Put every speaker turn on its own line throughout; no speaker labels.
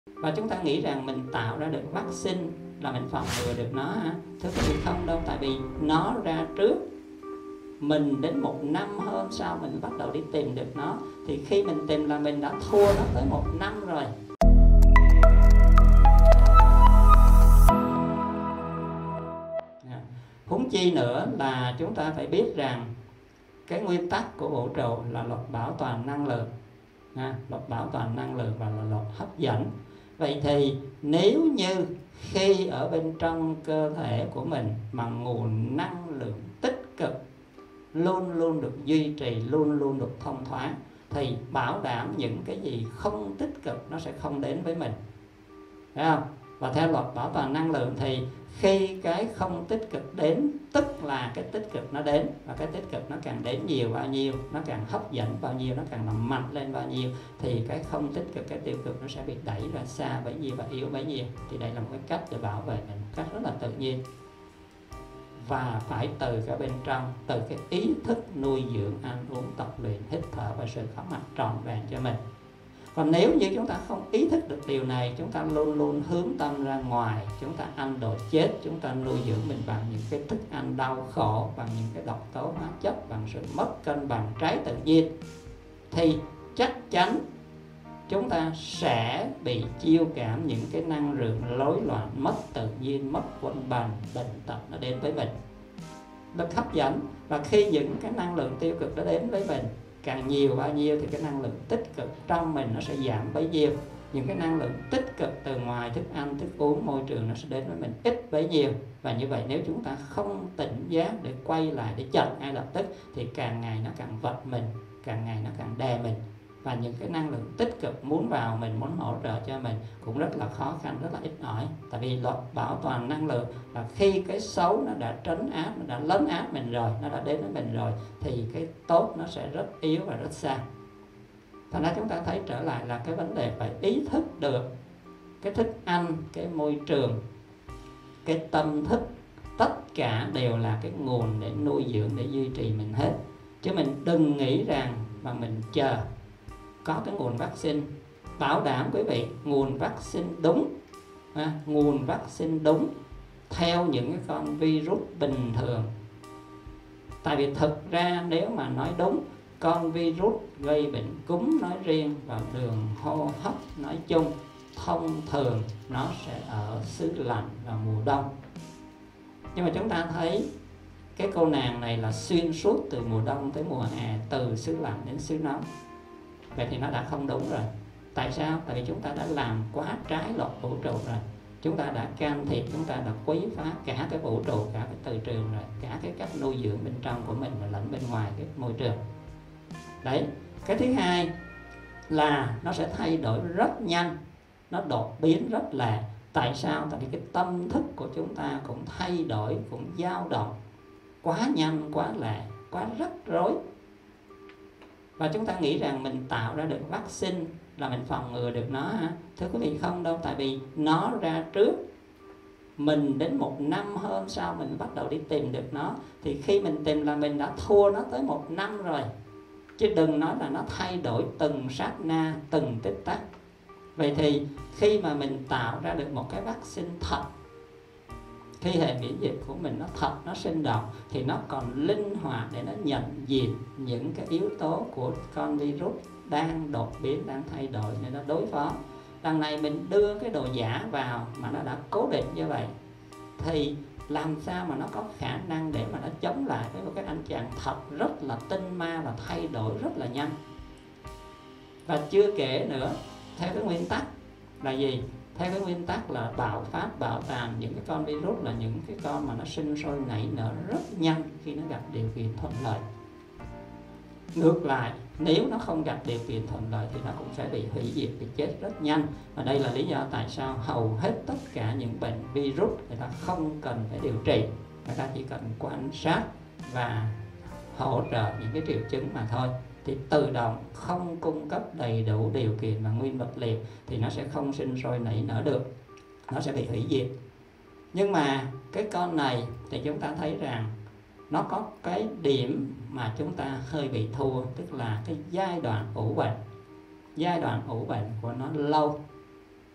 Và chúng ta nghĩ rằng mình tạo ra được vaccine là mình phòng ngừa được nó hả? Thưa quý vị, không đâu. Tại vì nó ra trước mình đến 1 năm hơn sau mình bắt đầu đi tìm được nó. Thì khi mình tìm là mình đã thua nó tới 1 năm rồi. Huống chi nữa là chúng ta phải biết rằng cái nguyên tắc của vũ trụ là luật bảo toàn năng lượng, luật bảo toàn năng lượng và là luật hấp dẫn. Vậy thì nếu như khi ở bên trong cơ thể của mình mà nguồn năng lượng tích cực luôn luôn được duy trì, luôn luôn được thông thoáng, thì bảo đảm những cái gì không tích cực nó sẽ không đến với mình, thấy không? Và theo luật bảo toàn năng lượng thì khi cái không tích cực đến, tức là cái tích cực nó đến. Và cái tích cực nó càng đến nhiều bao nhiêu, nó càng hấp dẫn bao nhiêu, nó càng làm mạnh lên bao nhiêu, thì cái không tích cực, cái tiêu cực nó sẽ bị đẩy ra xa bấy nhiêu và yếu bấy nhiêu. Thì đây là một cái cách để bảo vệ mình một cách rất là tự nhiên. Và phải từ cái bên trong, từ cái ý thức nuôi dưỡng, ăn uống, tập luyện, hít thở và sự có mặt trọn vẹn cho mình. Còn nếu như chúng ta không ý thức được điều này, chúng ta luôn luôn hướng tâm ra ngoài, chúng ta ăn đồ chết, chúng ta nuôi dưỡng mình bằng những cái thức ăn đau khổ, bằng những cái độc tố hóa chất, bằng sự mất cân bằng trái tự nhiên, thì chắc chắn chúng ta sẽ bị chiêu cảm những cái năng lượng rối loạn, mất tự nhiên, mất cân bằng, bệnh tật nó đến với mình. Lực hấp dẫn, và khi những cái năng lượng tiêu cực nó đến với mình càng nhiều bao nhiêu thì cái năng lượng tích cực trong mình nó sẽ giảm bấy nhiêu. Những cái năng lượng tích cực từ ngoài thức ăn, thức uống, môi trường nó sẽ đến với mình ít bấy nhiêu. Và như vậy nếu chúng ta không tỉnh giác để quay lại, để chặn ngay lập tức, thì càng ngày nó càng vật mình, càng ngày nó càng đè mình. Và những cái năng lượng tích cực muốn vào mình, muốn hỗ trợ cho mình cũng rất là khó khăn, rất là ít ỏi. Tại vì luật bảo toàn năng lượng là khi cái xấu nó đã trấn áp, nó đã lấn áp mình rồi, nó đã đến với mình rồi, thì cái tốt nó sẽ rất yếu và rất xa. Thành ra chúng ta thấy trở lại là cái vấn đề phải ý thức được cái thức ăn, cái môi trường, cái tâm thức, tất cả đều là cái nguồn để nuôi dưỡng, để duy trì mình hết. Chứ mình đừng nghĩ rằng mà mình chờ có cái nguồn vaccine. Bảo đảm quý vị, nguồn vaccine đúng, nguồn vaccine đúng theo những cái con virus bình thường. Tại vì thực ra nếu mà nói đúng, con virus gây bệnh cúm nói riêng và đường hô hấp nói chung, thông thường nó sẽ ở xứ lạnh vào mùa đông. Nhưng mà chúng ta thấy cái cô nàng này là xuyên suốt từ mùa đông tới mùa hè, từ xứ lạnh đến xứ nóng. Vậy thì nó đã không đúng rồi. Tại sao? Tại vì chúng ta đã làm quá trái luật vũ trụ rồi. Chúng ta đã can thiệp, chúng ta đã quấy phá cả cái vũ trụ, cả cái từ trường rồi, cả cái cách nuôi dưỡng bên trong của mình và lẫn bên ngoài cái môi trường. Đấy. Cái thứ hai là nó sẽ thay đổi rất nhanh, nó đột biến rất là. Tại sao? Tại vì cái tâm thức của chúng ta cũng thay đổi, cũng dao động quá nhanh, quá lẹ, quá rắc rối. Và chúng ta nghĩ rằng mình tạo ra được vaccine là mình phòng ngừa được nó hả? Thưa quý vị, không đâu. Tại vì nó ra trước mình đến 1 năm hơn sau mình bắt đầu đi tìm được nó. Thì khi mình tìm là mình đã thua nó tới 1 năm rồi. Chứ đừng nói là nó thay đổi từng sát na, từng tích tắc. Vậy thì khi mà mình tạo ra được một cái vaccine thật, khi hệ miễn dịch của mình nó thật, nó sinh động, thì nó còn linh hoạt để nó nhận diện những cái yếu tố của con virus đang đột biến, đang thay đổi để nó đối phó. Đằng này mình đưa cái đồ giả vào mà nó đã cố định như vậy, thì làm sao mà nó có khả năng để mà nó chống lại với một cái anh chàng thật rất là tinh ma và thay đổi rất là nhanh. Và chưa kể nữa, theo cái nguyên tắc là gì? Theo cái nguyên tắc là bạo phát, bạo tàn, những cái con virus là những cái con mà nó sinh sôi nảy nở rất nhanh khi nó gặp điều kiện thuận lợi. Ngược lại, nếu nó không gặp điều kiện thuận lợi thì nó cũng sẽ bị hủy diệt, bị chết rất nhanh. Và đây là lý do tại sao hầu hết tất cả những bệnh virus người ta không cần phải điều trị, người ta chỉ cần quan sát và hỗ trợ những cái triệu chứng mà thôi. Thì tự động không cung cấp đầy đủ điều kiện và nguyên vật liệu thì nó sẽ không sinh sôi nảy nở được, nó sẽ bị hủy diệt. Nhưng mà cái con này thì chúng ta thấy rằng nó có cái điểm mà chúng ta hơi bị thua, tức là cái giai đoạn ủ bệnh. Giai đoạn ủ bệnh của nó lâu.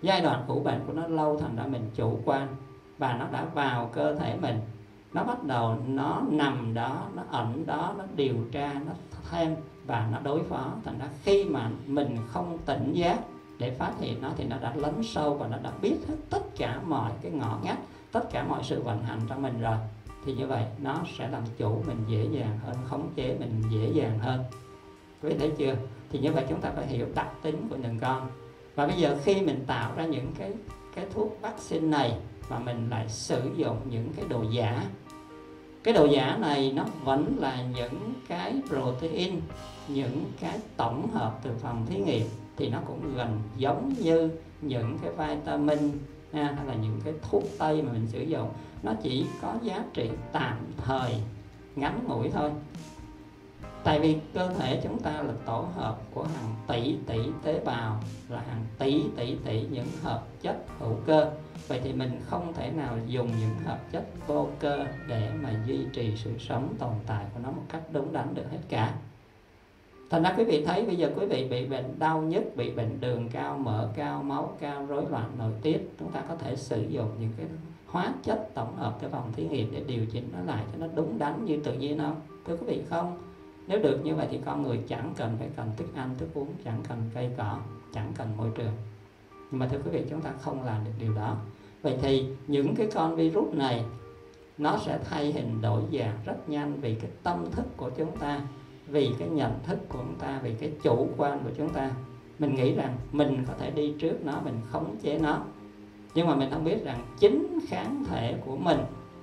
Giai đoạn ủ bệnh của nó lâu, thành ra mình chủ quan, và nó đã vào cơ thể mình, nó bắt đầu nó nằm đó, nó ẩn đó, nó điều tra, nó thêm và nó đối phó. Thành ra khi mà mình không tỉnh giác để phát hiện nó thì nó đã lấn sâu và nó đã biết hết tất cả mọi cái ngõ ngách, tất cả mọi sự vận hành trong mình rồi. Thì như vậy nó sẽ làm chủ mình dễ dàng hơn, khống chế mình dễ dàng hơn. Quý vị thấy chưa? Thì như vậy chúng ta phải hiểu đặc tính của từng con. Và bây giờ khi mình tạo ra những cái thuốc vaccine này mà mình lại sử dụng những cái đồ giả, cái đồ giả này nó vẫn là những cái protein, những cái tổng hợp từ phòng thí nghiệm, thì nó cũng gần giống như những cái vitamin hay là những cái thuốc tây mà mình sử dụng. Nó chỉ có giá trị tạm thời, ngắn ngủi thôi. Tại vì cơ thể chúng ta là tổ hợp của hàng tỷ tế bào, là hàng tỷ những hợp chất hữu cơ. Vậy thì mình không thể nào dùng những hợp chất vô cơ để mà duy trì sự sống tồn tại của nó một cách đúng đắn được hết cả. Thành ra quý vị thấy bây giờ quý vị bị bệnh đau nhức, bị bệnh đường cao, mỡ cao, máu cao, rối loạn nội tiết, chúng ta có thể sử dụng những cái hóa chất tổng hợp từ phòng thí nghiệm để điều chỉnh nó lại cho nó đúng đắn như tự nhiên không? Thưa quý vị, không. Nếu được như vậy thì con người chẳng cần phải cần thức ăn, thức uống, chẳng cần cây cỏ, chẳng cần môi trường. Nhưng mà thưa quý vị, chúng ta không làm được điều đó. Vậy thì những cái con virus này nó sẽ thay hình đổi dạng rất nhanh vì cái tâm thức của chúng ta, vì cái nhận thức của chúng ta, vì cái chủ quan của chúng ta. Mình nghĩ rằng mình có thể đi trước nó, mình khống chế nó. Nhưng mà mình không biết rằng chính kháng thể của mình,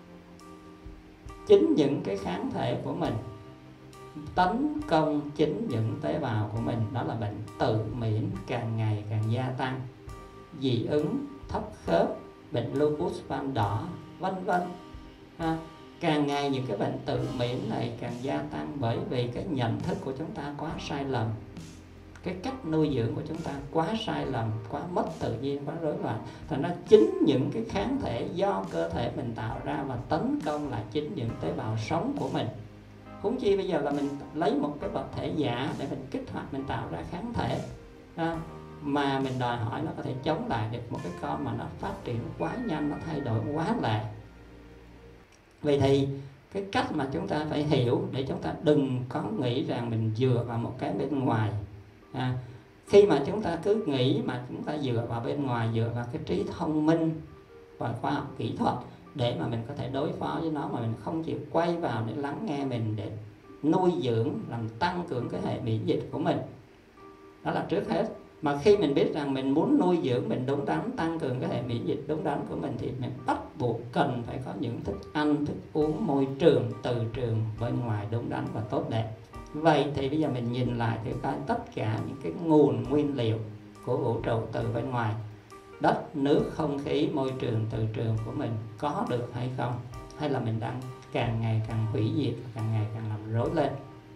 chính những cái kháng thể của mình tấn công chính những tế bào của mình. Đó là bệnh tự miễn càng ngày càng gia tăng, dị ứng, thấp khớp, bệnh lupus ban đỏ, vân vân. Càng ngày những cái bệnh tự miễn này càng gia tăng, bởi vì cái nhận thức của chúng ta quá sai lầm, cái cách nuôi dưỡng của chúng ta quá sai lầm, quá mất tự nhiên, quá rối loạn. Thành ra chính những cái kháng thể do cơ thể mình tạo ra và tấn công lại chính những tế bào sống của mình. Huống chi bây giờ là mình lấy một cái vật thể giả để mình kích hoạt, mình tạo ra kháng thể mà mình đòi hỏi nó có thể chống lại được một cái con mà nó phát triển quá nhanh, nó thay đổi quá lẹ. Vậy thì cái cách mà chúng ta phải hiểu để chúng ta đừng có nghĩ rằng mình dựa vào một cái bên ngoài. Khi mà chúng ta cứ nghĩ mà chúng ta dựa vào bên ngoài, dựa vào cái trí thông minh và khoa học kỹ thuật để mà mình có thể đối phó với nó, mà mình không chịu quay vào để lắng nghe mình, để nuôi dưỡng, làm tăng cường cái hệ miễn dịch của mình. Đó là trước hết. Mà khi mình biết rằng mình muốn nuôi dưỡng mình đúng đắn, tăng cường cái hệ miễn dịch đúng đắn của mình, thì mình bắt buộc cần phải có những thức ăn, thức uống, môi trường, từ trường bên ngoài đúng đắn và tốt đẹp. Vậy thì bây giờ mình nhìn lại thì coi tất cả những cái nguồn nguyên liệu của vũ trụ từ bên ngoài, đất, nước, không khí, môi trường, từ trường của mình có được hay không? Hay là mình đang càng ngày càng hủy diệt, càng ngày càng làm rối lên?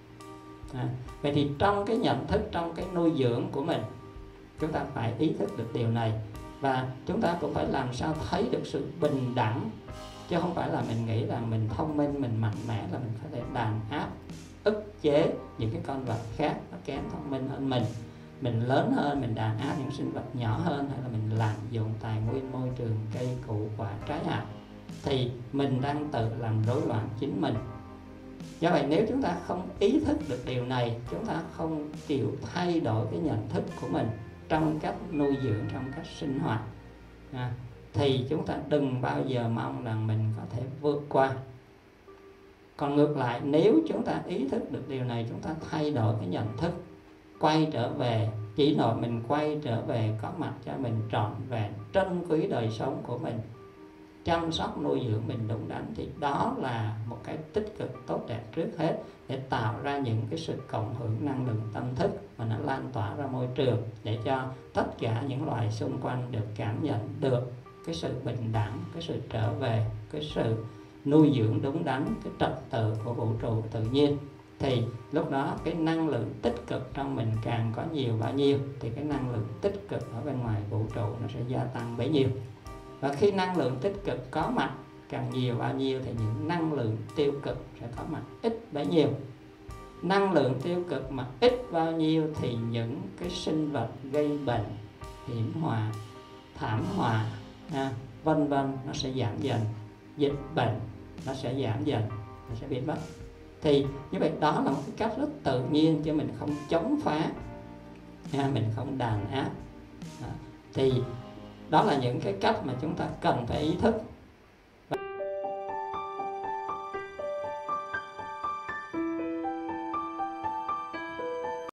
Vậy thì trong cái nhận thức, trong cái nuôi dưỡng của mình, chúng ta phải ý thức được điều này. Và chúng ta cũng phải làm sao thấy được sự bình đẳng, chứ không phải là mình nghĩ rằng mình thông minh, mình mạnh mẽ là mình có thể đàn áp, ức chế những cái con vật khác nó kém thông minh hơn mình lớn hơn, mình đàn áp những sinh vật nhỏ hơn, hay là mình lạm dụng tài nguyên môi trường, cây củ quả trái hạt, thì mình đang tự làm rối loạn chính mình. Do vậy nếu chúng ta không ý thức được điều này, chúng ta không chịu thay đổi cái nhận thức của mình trong cách nuôi dưỡng, trong cách sinh hoạt, thì chúng ta đừng bao giờ mong rằng mình có thể vượt qua. Còn ngược lại, nếu chúng ta ý thức được điều này, chúng ta thay đổi cái nhận thức, quay trở về, chỉ nội mình quay trở về có mặt cho mình trọn vẹn, trân quý đời sống của mình, chăm sóc nuôi dưỡng mình đúng đắn, thì đó là một cái tích cực tốt đẹp trước hết, để tạo ra những cái sự cộng hưởng năng lượng tâm thức mà nó lan tỏa ra môi trường, để cho tất cả những loài xung quanh được cảm nhận được cái sự bình đẳng, cái sự trở về, cái sự nuôi dưỡng đúng đắn, cái trật tự của vũ trụ tự nhiên. Thì lúc đó cái năng lượng tích cực trong mình càng có nhiều bao nhiêu, thì cái năng lượng tích cực ở bên ngoài vũ trụ nó sẽ gia tăng bấy nhiêu. Và khi năng lượng tích cực có mặt càng nhiều bao nhiêu, thì những năng lượng tiêu cực sẽ có mặt ít bấy nhiêu. Năng lượng tiêu cực mà ít bao nhiêu thì những cái sinh vật gây bệnh, hiểm họa, thảm họa vân vân nó sẽ giảm dần, dịch bệnh nó sẽ giảm dần, nó sẽ biến mất. Thì như vậy đó là một cái cách rất tự nhiên, chứ mình không chống phá, mình không đàn áp. Thì đó là những cái cách mà chúng ta cần phải ý thức.